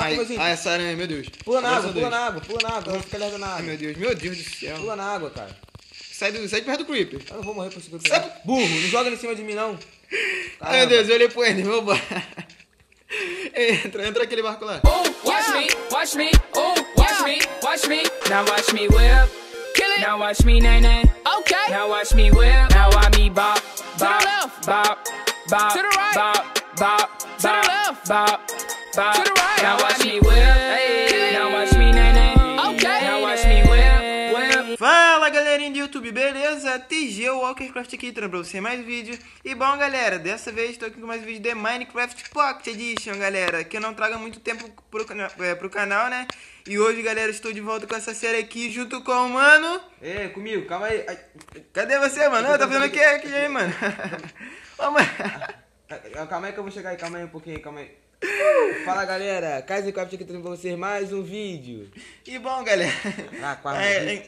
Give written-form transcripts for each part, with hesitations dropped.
Ai, ai, essa aranha, meu Deus. Pula na água, pula na água, pula na água. Fica lerda na Ai, água. meu Deus do céu. Pula na água, cara. Sai de perto do Creeper. Eu não vou morrer por esse Creeper. Burro, não joga em cima de mim, não. Ai, meu Deus, eu olhei pro Ender, vambora. Entra aquele barco lá. Oh, watch me, oh, watch me. Now watch me whip. Kill it. Now watch me nay nay. Okay. Now watch me whip. Now watch me bop, bop, bop, bop, to the right, bop, bop, to the left, bop, bop, to the right. Now watch me whip. Now watch me nay nay. Okay. Now watch me whip. Fala galerinha do YouTube, beleza? TG Walkercraft aqui, trazendo pra você mais vídeo. E bom galera, dessa vez estou aqui com mais vídeo de Minecraft Pocket Edition, galera. Que eu não trago muito tempo pro canal, né? E hoje, galera, estou de volta com essa série aqui junto com o mano. Ei, comigo, calma aí. Ai, cadê você, mano? Tá fazendo o que aqui, aí, mano? Ô, mano. Calma aí que eu vou chegar aí, calma aí um pouquinho, calma aí. Fala galera, Minecraft aqui trazendo pra vocês mais um vídeo. E bom galera, quase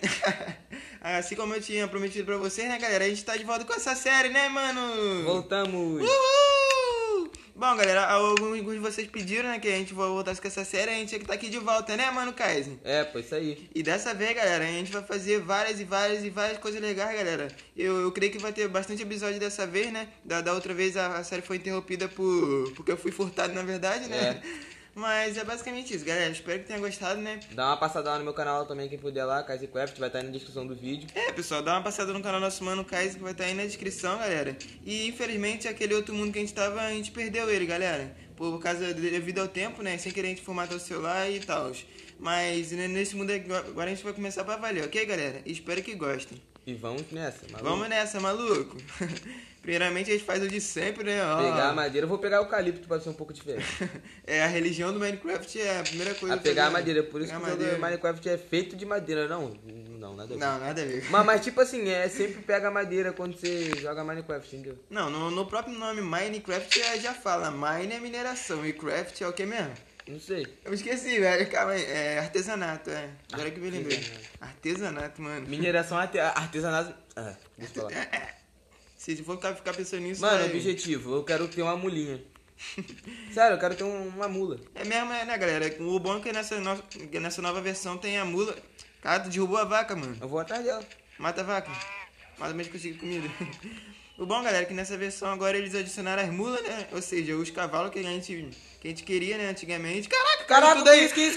assim como eu tinha prometido pra vocês, né galera, a gente tá de volta com essa série, né mano? Voltamos. Uhul! Bom galera, alguns de vocês pediram, né, que a gente voltasse com essa série, a gente tá aqui de volta, né mano, Kaizen? É, pô, isso aí. E dessa vez, galera, a gente vai fazer várias coisas legais, galera. Eu creio que vai ter bastante episódio dessa vez, né? Da outra vez a série foi interrompida porque eu fui furtado, na verdade, né? É. Mas é basicamente isso, galera. Espero que tenha gostado, né? Dá uma passada lá no meu canal também, quem puder lá, Minecraft, vai estar aí na descrição do vídeo. É, pessoal, dá uma passada no canal do nosso mano Kaiser, que vai estar aí na descrição, galera. E infelizmente aquele outro mundo que a gente tava, a gente perdeu ele, galera. Por causa devido ao tempo, né? Sem querer a gente formatar o celular e tal. Mas nesse mundo agora a gente vai começar pra valer, ok, galera? Espero que gostem. E vamos nessa, maluco. Vamos nessa, maluco. Primeiramente a gente faz o de sempre, né? Ó. Pegar a madeira, eu vou pegar o eucalipto pra ser um pouco diferente. É, a religião do Minecraft é a primeira coisa. A pegar a madeira, por isso pegar que o jogo Minecraft é feito de madeira, não, nada a ver. Não, nada a ver. Mas tipo assim, sempre pega madeira quando você joga Minecraft, entendeu? Não, no próprio nome Minecraft já fala, mine é mineração e craft é o que mesmo? Não sei. Eu esqueci, velho, calma aí, é artesanato, é. Agora que eu me lembrei. Artesanato, mano. Mineração, artesanato, deixa eu falar. Se for ficar pensando nisso... Mano, objetivo, eu quero ter uma mulinha. Sério, eu quero ter uma mula. É mesmo, né, galera? O bom é que nessa nova versão tem a mula. Cara, tu derrubou a vaca, mano. Eu vou atrás dela. Mata a vaca. Mais ou menos consigo comida. O bom, galera, é que nessa versão agora eles adicionaram as mulas, né? Ou seja, os cavalos que a gente queria, né, antigamente. Caraca, tudo aí. Que isso?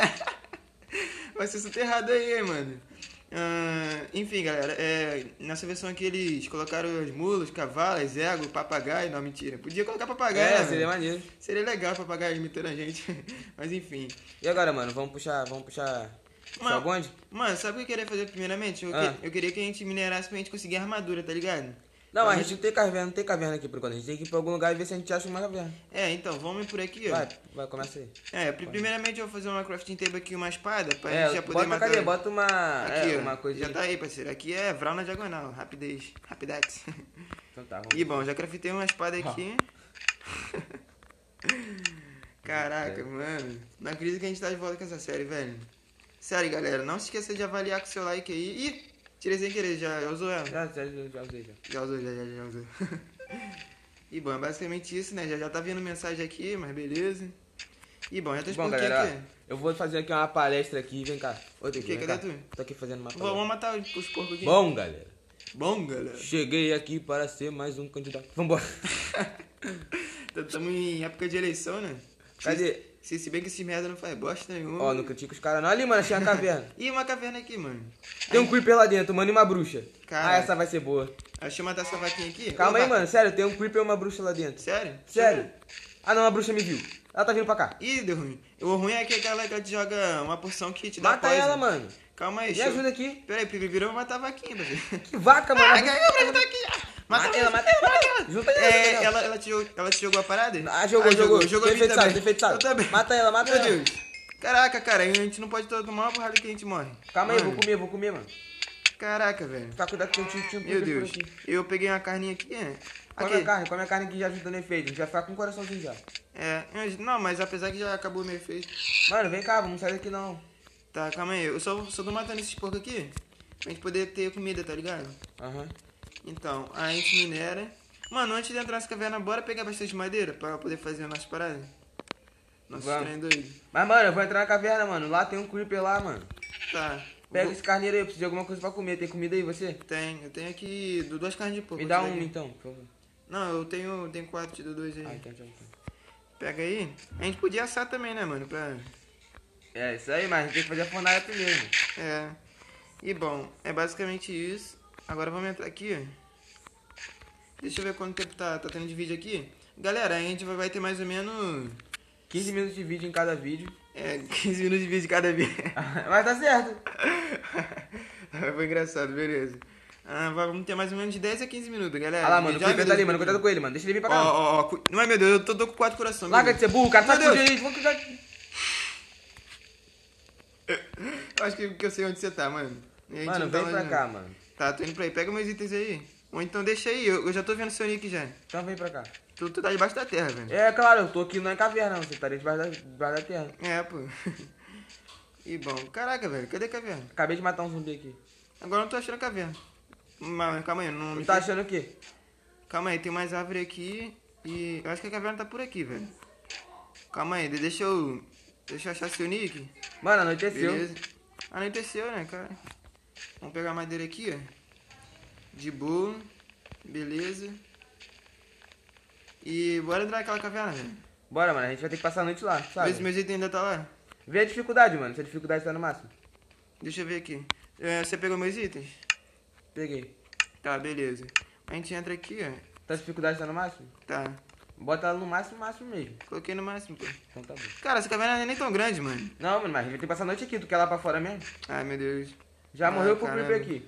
Vai ser super errado aí, mano. Enfim, galera, nessa versão aqui eles colocaram as mulas, cavalos, ego, papagaio. Não, mentira. Podia colocar papagaio, né, seria maneiro. Seria legal papagaio imitando a gente. Mas enfim. E agora, mano, vamos puxar o bonde? Mano, sabe o que eu queria fazer primeiramente? Eu queria que a gente minerasse pra gente conseguir armadura, tá ligado? Não, a gente não tem caverna aqui por enquanto. A gente tem que ir pra algum lugar e ver se a gente acha uma caverna. Então, vamos por aqui, ó. Vai, começa aí. Primeiramente eu vou fazer uma crafting table aqui, uma espada, pra gente já poder matar... Cadê? Bota uma... Aqui, uma coisa... Já tá aí, parceiro. Aqui é Vral na diagonal, rapidez. Então tá, E bom, já craftei uma espada aqui. Caraca, mano. Não acredito que a gente tá de volta com essa série, velho. Sério, galera, não se esqueça de avaliar com seu like aí. Ih! Tirei sem querer, já usou ela? Já usei, já. Já usou. E bom, é basicamente isso, né? Já tá vindo mensagem aqui, mas beleza. E bom, já tô explicando galera, aqui. Eu vou fazer aqui uma palestra aqui, vem cá. Cadê tu? Tô aqui fazendo uma palestra. Vamos matar os porcos aqui. Bom, galera. Cheguei aqui para ser mais um candidato. Vambora. Estamos em época de eleição, né? Cadê? Se bem que esse merda não faz bosta nenhuma. Ó, não critica os caras não. Ali, mano, achei uma caverna. Ih, uma caverna aqui, mano. Tem um creeper lá dentro, mano, e uma bruxa. Cara, essa vai ser boa. Deixa eu matar essa vaquinha aqui. Calma aí, mano, sério, tem um creeper e uma bruxa lá dentro. Sério? Ah, não, a bruxa me viu. Ela tá vindo pra cá. Ih, deu ruim. O ruim é que ela te joga uma porção que te dá Mata poison. ela, mano. Calma aí, Me ajuda aqui. Pera aí, primeiro eu vou matar a vaquinha, parceiro. Que vaca, mano. Pra aqui. Mata ela. Junta ela. Ela te jogou a parada? Jogou. Defeito sabe. Eu também. Mata ela. Meu Deus. Caraca, cara, a gente não pode tomar uma porrada que a gente morre. Calma aí, vou comer, mano. Caraca, velho. Fica cuidado que eu tinha um Meu Deus. Eu peguei uma carninha aqui, né? Come a carne que já ajuda no efeito. A gente vai ficar com o coraçãozinho já. Não, mas apesar que já acabou o meu efeito. Mano, vem cá, vamos sair daqui não. Tá, calma aí. Eu só tô matando esses porcos aqui pra gente poder ter comida, tá ligado? Então, a gente minera. Mano, antes de entrar nessa caverna, bora pegar bastante madeira pra poder fazer a nossa parada. Nosso Vamos. trem doido. Mas, mano, eu vou entrar na caverna, mano. Lá tem um creeper lá, mano. Tá. Pega esse carneiro aí, eu preciso de alguma coisa pra comer. Tem comida aí, você? Eu tenho aqui 2 carnes de porco. Me dá vou te uma dar aqui. então, por favor. Não, eu tenho 4, te dou 2 aí. Ah, então. Pega aí. A gente podia assar também, né, mano? É, isso aí, mas a gente tem que fazer a fornalha primeiro, mano. É. E bom, é basicamente isso. Agora vamos entrar aqui, ó. Deixa eu ver quanto tempo tá tendo de vídeo aqui. Galera, a gente vai ter mais ou menos 15 minutos de vídeo em cada vídeo. 15 minutos de vídeo de cada vídeo. Mas tá certo. Foi engraçado, beleza. Vamos ter mais ou menos de 10 a 15 minutos, galera. Olha lá, mano, o Já, creeper meu tá ali, Deus, mano. Cuidado com ele, mano. Deixa ele vir pra cá. Ó, não é, meu Deus, eu tô com 4 corações. meu Larga de Deus. ser burro, cara. Tá Meu Deus. fudido aí. Vamos cuidar. Eu acho que eu sei onde você tá, mano. E a gente Mano, não tá vem pra longe, cá, não. mano. Tá, tô indo pra aí. Pega meus itens aí. Ou então deixa aí, eu já tô vendo seu nick já. Então vem pra cá. Tu tá debaixo da terra, velho. É, claro, eu tô aqui não é caverna, não. Você estaria debaixo da terra. É, pô. E bom, caraca, velho, cadê a caverna? Acabei de matar um zumbi aqui. Agora eu não tô achando a caverna. Mas, calma aí, não Não tá achando o quê? Calma aí, tem mais árvore aqui e eu acho que a caverna tá por aqui, velho. Calma aí, deixa eu achar seu nick. Mano, anoiteceu. Beleza. Anoiteceu, né, cara? Vamos pegar a madeira aqui, ó. De boa. Beleza. E bora entrar naquela caverna, velho. Bora, mano. A gente vai ter que passar a noite lá, Vê se sabe? meus itens ainda tá lá. Vê a dificuldade, mano. Se a dificuldade tá no máximo. Deixa eu ver aqui. Você pegou meus itens? Peguei. Tá, beleza. A gente entra aqui, ó. Tá a dificuldade tá no máximo? Tá. Bota ela no máximo mesmo. Coloquei no máximo, pô. Então tá bom. Cara, essa caverna não é nem tão grande, mano. Não, mano, mas a gente vai ter que passar a noite aqui. Tu quer lá pra fora mesmo? Ai, meu Deus. Já morreu pro caramba. creeper aqui.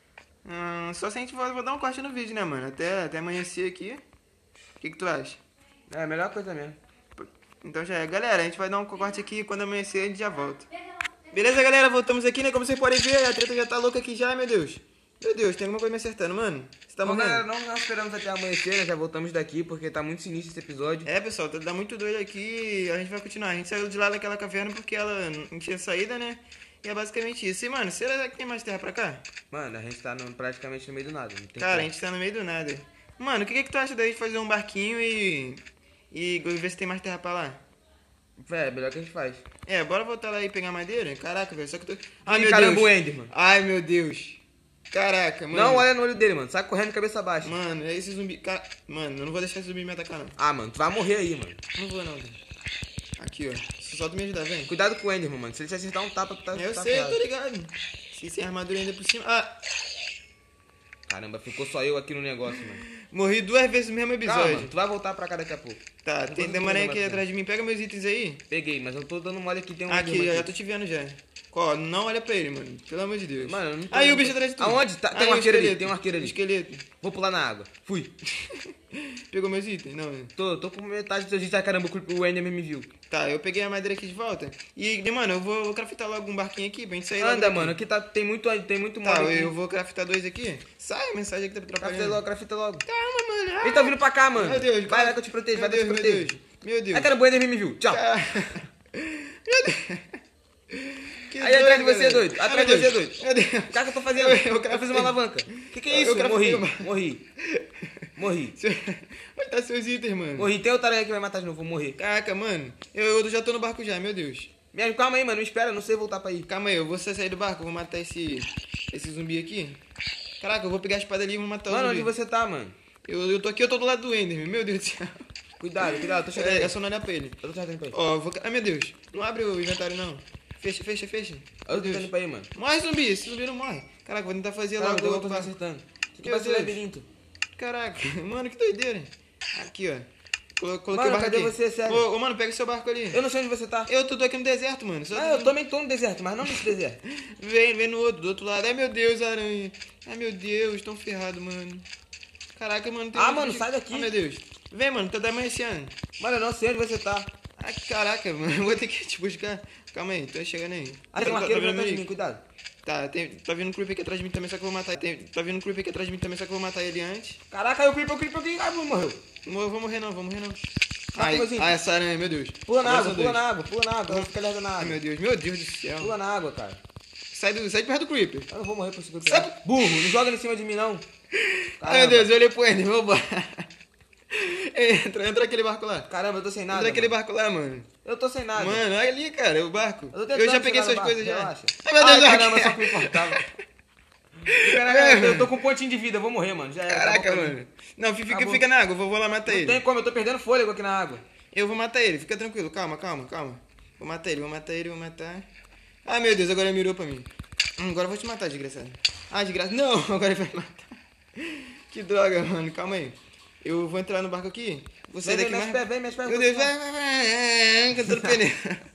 Só se a gente vou dar um corte no vídeo, né, mano? Até amanhecer aqui. O que tu acha? É a melhor coisa mesmo. Então já é. Galera, a gente vai dar um corte aqui. Quando amanhecer, a gente já volta. Beleza, galera? Voltamos aqui, né? Como vocês podem ver, a treta já tá louca aqui já, meu Deus. Meu Deus, tem alguma coisa me acertando, mano. Você tá Bom, galera, morrendo? não esperamos até amanhecer, né? Já voltamos daqui porque tá muito sinistro esse episódio. É, pessoal, tá muito doido aqui. A gente vai continuar. A gente saiu de lá daquela caverna porque ela não tinha saída, né? E é basicamente isso. E, mano, será que tem mais terra pra cá? Mano, a gente tá praticamente no meio do nada. Não tem Cara, a como. gente tá no meio do nada. Mano, o que tu acha da gente fazer um barquinho e ver se tem mais terra pra lá? É, melhor que a gente faz. É, bora voltar lá e pegar madeira? Caraca, velho, só que eu tô... Ai, Ih, meu caramba, Deus. o Ender, mano. Ai, meu Deus. Caraca, mano. Não olha no olho dele, mano. Sai correndo cabeça baixa. Mano, é esse zumbi... Mano, eu não vou deixar esse zumbi me atacar, não. Ah, mano, tu vai morrer aí, mano. Não vou, não, velho. Aqui, ó. Só tu me ajudar, vem. Cuidado com o Enderman, mano. Se ele te acertar um tapa, tu tá Eu tá sei, eu ferrado. tô ligado. Se sem armadura ainda por cima... Ah, Caramba, ficou só eu aqui no negócio, mano. morri 2 vezes no mesmo Calma, episódio. mano. Tu vai voltar pra cá daqui a pouco. Tá, Não tem consigo demorei mais aqui tempo. atrás de mim. Pega meus itens aí. Peguei, mas eu tô dando mole aqui. Tem um Aqui, Enderman já tô te vendo já. Ó, não olha pra ele, mano. Pelo amor de Deus. Mano, eu não tô Aí o olhando bicho pra- atrás de tu. Aonde? Tá- tem Aí, um o arqueiro ali, esqueleto. tem um arqueiro ali. Esqueleto. Vou pular na água. Fui. Pegou meus itens? Não, né? Tô com metade dos seus itens. Ah, caramba, o Enderman me viu. Tá, eu peguei a madeira aqui de volta. E, mano, eu vou craftar logo um barquinho aqui pra gente sair logo Anda, daqui. mano. Aqui tá, tem muito Tá, mole aqui. eu vou craftar 2 aqui. Sai a mensagem aqui que tá me atrapalhando. Crafta logo. Calma, mano. Ele tá vindo pra cá, mano. Meu Deus. Vai que eu te protejo, vai que eu te Meu protejo. Deus. Meu Deus. Ah, caramba, o Enderman me viu. Tchau. Meu Deus. Que Aí atrás de você, galera. doido. Atrás Ai, de meu você, Deus. doido. Meu Deus. O que eu tô fazendo? Eu Eu craftei. fiz uma alavanca. Que é isso? Eu craftei Morri. uma- Morri. Onde tá seus itens, mano? Morri. Tem outra aranha que vai matar de novo. Vou morrer. Caraca, mano. Eu já tô no barco já, meu Deus. Mesmo, calma aí, mano. Me espera. Não sei voltar pra aí. Calma aí, eu vou sair do barco, eu vou matar esse zumbi aqui. Caraca, eu vou pegar a espada ali e vou matar o Mano, zumbi. onde você tá, mano? Eu tô aqui, eu tô do lado do Enderman, meu Deus do céu. Cuidado. Tô chegando É aí. só não olhar pra ele. Eu tô tentando pra aí. Ó, ai meu Deus. Não abre o inventário não. Fecha. Eu tô tentando pra aí, mano. Morre zumbi, esse zumbi não morre. Caraca, vou tentar fazer Não, logo. eu tô outro barco. acertando. Isso aqui Meu vai ser Deus. labirinto. Caraca, mano, que doideira. Aqui, ó. Coloquei Mano, o barco cadê aqui. você, sério? Ô, mano, pega o seu barco ali. Eu não sei onde você tá. Eu tô aqui no deserto, mano. Só Ah, eu também tô no deserto, mas não nesse deserto. Vem no outro, do outro lado. Ai, meu Deus, aranha. Ai, meu Deus, tão ferrado, mano. Caraca, mano. Tem Ah, muito mano, bicho. sai daqui. Ai, meu Deus. Vem, mano, tá amanhecendo. Mano, eu não sei onde você tá. Ai, caraca, mano. Vou ter que te buscar. Calma aí, tô chegando aí. Ah, tem um Tá arqueiro vendo atrás de aí? mim, cuidado. Tá vindo um creeper aqui atrás de mim também, só que eu vou matar ele. Tá vindo um creeper aqui atrás de mim também, só que eu vou matar ele antes. Caraca, aí o creeper aqui. Ai, morreu. Não vou morrer não. Ah, como assim? Ai, essa aranha, meu Deus. Pula na Agora água, são pula dois. na água, pula na água. Vai ficar lerda na Ai, água. meu Deus do céu. Pula na água, cara. Sai de perto do creeper. Eu não vou morrer por isso. Sai- Burro, não joga ele em cima de mim, não. Ai, meu Deus, eu olhei pro Ender, vambora. Entra aquele barco lá. Caramba, eu tô sem nada. Entra aquele mano. barco lá, mano. Eu tô sem nada. Mano, olha ali, cara, o barco. Eu tô tentando Já peguei chegar suas no coisas barco, já. relaxa. Ai, meu Deus, Ai, caramba, aqui. só que me faltava. Caraca, eu tô com um pontinho de vida, eu vou morrer, mano. Já era, Caraca, acabou pra mim. mano. Não, Acabou. fica na água, eu vou lá matar Não ele. tem como, eu tô perdendo fôlego aqui na água. Eu vou matar ele, fica tranquilo, calma. Vou matar ele. Ah, meu Deus, agora ele mirou pra mim. Agora eu vou te matar, desgraçado. Ah, desgraçado. Não, agora ele vai me matar. Que droga, mano, calma aí. Eu vou entrar no barco aqui. Vou sair daqui mais... Vem, mexe pé. Meu Deus, vai, que eu tô no pneu.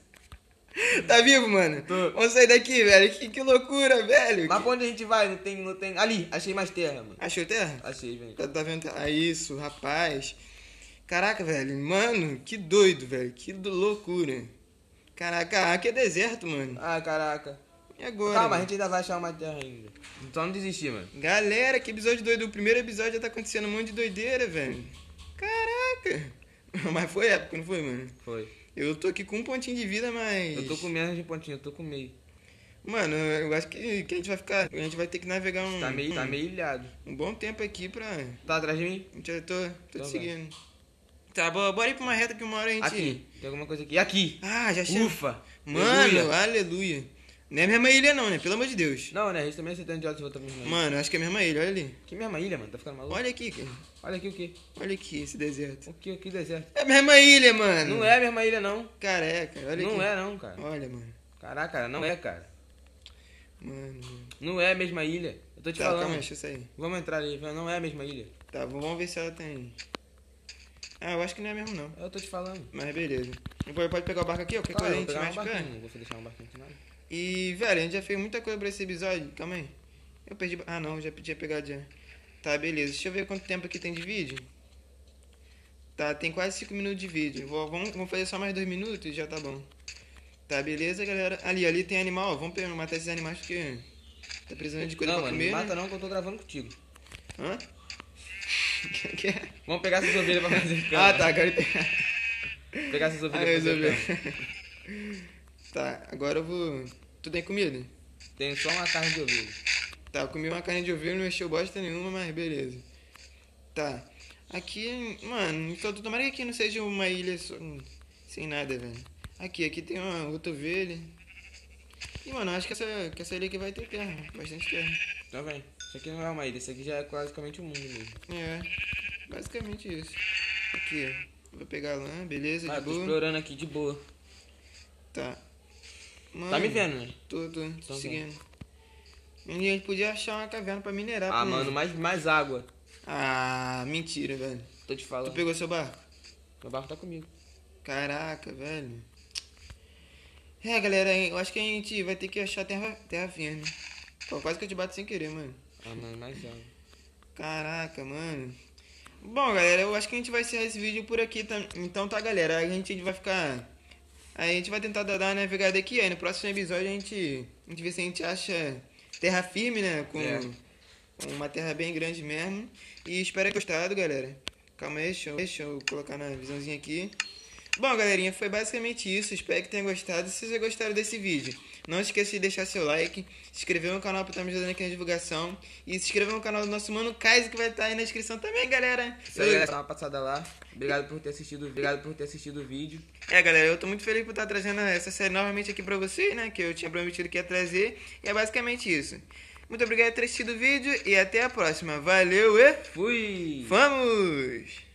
Tá vivo, mano? Tô. Vamos sair daqui, velho. Que loucura, velho. Mas pra onde a gente vai? Não tem... Ali, achei mais terra, mano. Achou terra? Achei, velho. Tá vendo? Ah, isso, rapaz. Caraca, velho. Mano, que doido, velho. Que loucura. Caraca, aqui é deserto, mano. Ah, caraca. E agora? Calma, a mano? gente ainda vai achar uma terra ainda. Então não desistir, mano. Galera, que episódio doido. O primeiro episódio já tá acontecendo um monte de doideira, velho. Caraca. Mas foi épico, não foi, mano? Foi. Eu tô aqui com um pontinho de vida, mas... Eu tô com menos de pontinho, eu tô com meio. Mano, eu acho que a gente vai ficar... A gente vai ter que navegar Tá meio ilhado. um bom tempo aqui pra... Tá atrás de mim? Eu tô Então te seguindo. Tá, bora ir pra uma reta que uma hora a gente... Aqui, tem alguma coisa aqui. Aqui! Ah, já chegou. Ufa! Mano, aleluia. Não é a mesma ilha não, né? Pelo amor de Deus. Não, né? A gente também aceitando de alto se voltar pra mesma ilha. Mano, acho que é a mesma ilha, olha ali. Que mesma ilha, mano? Tá ficando maluco? Olha aqui, cara. Olha aqui o quê? Olha aqui esse deserto. O que deserto? É a mesma ilha, mano. Não é a mesma ilha, não. Careca, olha aqui. Não é, não, cara. Olha, mano. Caraca, não é, cara. Mano. Não é a mesma ilha. Eu tô te Tá, falando. calma aí, deixa eu sair. Vamos entrar ali, não é a mesma ilha. Tá, vamos ver se ela tem... Ah, eu acho que não é mesmo, não. Eu tô te falando. Mas beleza. Pode pegar o barco aqui, ó. Qualquer coisa a Claro, eu gente vou pegar mexe um pra... barquinho. Não vou deixar um barquinho aqui, nada. E, velho, a gente já fez muita coisa pra esse episódio. Calma aí. Eu perdi... Ah, não, já tinha pegado já. Tá, beleza. Deixa eu ver quanto tempo aqui tem de vídeo. Tá, tem quase 5 minutos de vídeo. Vamos fazer só mais 2 minutos e já tá bom. Tá, beleza, galera. Ali tem animal, ó. Vamos matar esses animais porque... Tá precisando de coisa Não, pra mano, comer, não né? mata não que eu tô gravando contigo. Hã? Que é? Vamos pegar essas ovelhas pra fazer cama. Ah, tá, agora... Pegar essas Ah, ovelhas pra resolveu. fazer cama. Tá, agora eu vou... Tu tem comida? Tem só uma carne de ovelha. Tá, eu comi uma carne de ovelha, não mexeu bosta nenhuma, mas beleza. Tá. Aqui, mano, então tomara que aqui não seja uma ilha sem nada, velho. Aqui tem uma outra ovelha. E, mano, eu acho que essa ilha aqui vai ter terra, bastante terra. Tá bem. Isso aqui não é uma ilha, isso aqui já é basicamente um mundo mesmo. É, basicamente isso. Aqui, ó. Vou pegar lá, beleza, Ah, de tô boa. explorando aqui de boa. Tá. Mano, Tá me vendo, né? Tô Então, seguindo. A gente podia achar uma caverna pra minerar. Ah, pô. mano, mais água. Ah, mentira, velho. Tô te Tu falando. pegou seu barco? Meu barco tá comigo. Caraca, velho. É, galera, eu acho que a gente vai ter que achar terra firme. Pô, quase que eu te bato sem querer, mano. Ah, mano, mais água. Caraca, mano. Bom, galera, eu acho que a gente vai encerrar esse vídeo por aqui. Então tá, galera, a gente vai ficar... A gente vai tentar dar uma navegada aqui, aí no próximo episódio a gente vê se a gente acha terra firme, né? Com uma terra bem grande mesmo. E espero que gostado, galera. Calma aí, deixa eu colocar na visãozinha aqui. Bom, galerinha, foi basicamente isso. Espero que tenham gostado. Se vocês gostaram desse vídeo, não esqueça de deixar seu like, se inscrever no canal para estar me ajudando aqui na divulgação. E se inscrever no canal do nosso mano Kaiser, que vai estar aí na descrição também, galera. Isso aí, galera, dá uma passada lá. Obrigado por ter assistido o vídeo. É, galera, eu tô muito feliz por estar trazendo essa série novamente aqui pra vocês, né? Que eu tinha prometido que ia trazer. E é basicamente isso. Muito obrigado por ter assistido o vídeo e até a próxima. Valeu e... Fui! Vamos!